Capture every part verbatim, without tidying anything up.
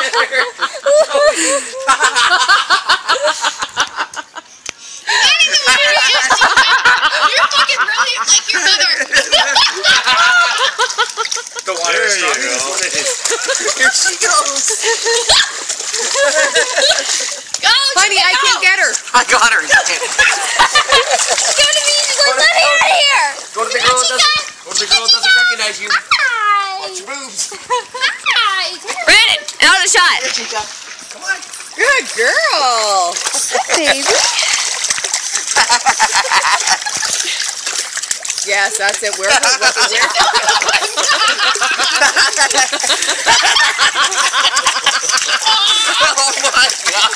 You're fucking brilliant like your mother. The water is strong. Here she goes. Go, Honey, I can get her. I got her. Go to me. She's like, let me out of here. Go to the girl that doesn't, go to the girl that doesn't recognize you. Hi. Watch your boobs. Hi. Brandon, another shot. Here, Chica. Come on. Good girl. Baby. Yes, that's it. Where? Where? Where? Oh my god!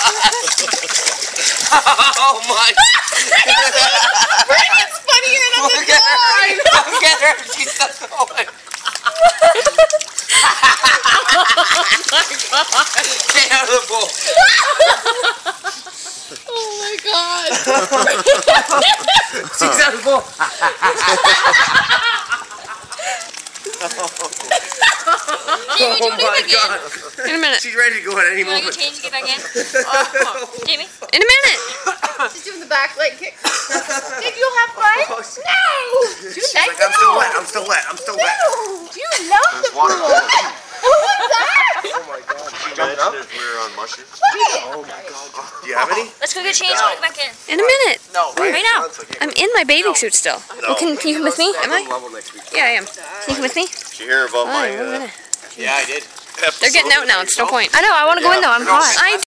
Oh my god! Brandon's funnier than the Look at her! Look at her! She's still going! Get out of the bowl! Oh my god! She's out of the bowl! Jamie, do you want to Oh my go again? god! In a minute. She's ready to go at any You want to go moment. change and get back in? Oh. Jamie? In a minute. She's doing the back leg kick. Did you have fun? No! Do you She's like like, the I'm still pool? wet, I'm still wet, I'm still wet. No! Do you love the pool? What was that? Oh my god, she jumped Imagine up? if we were on mushrooms. Oh my god. Do you have any? Let's go get changed and get back in. In a minute. No, Right now. I'm in my bathing suit still. No. Well, can, can you come with me? Am I? Level next week. Yeah, I am. Can you come with me? Did you hear about Oh, my one uh, minute. Yeah, I did. They're getting out now. It's no point. I know, I want to go in though. I'm hot. I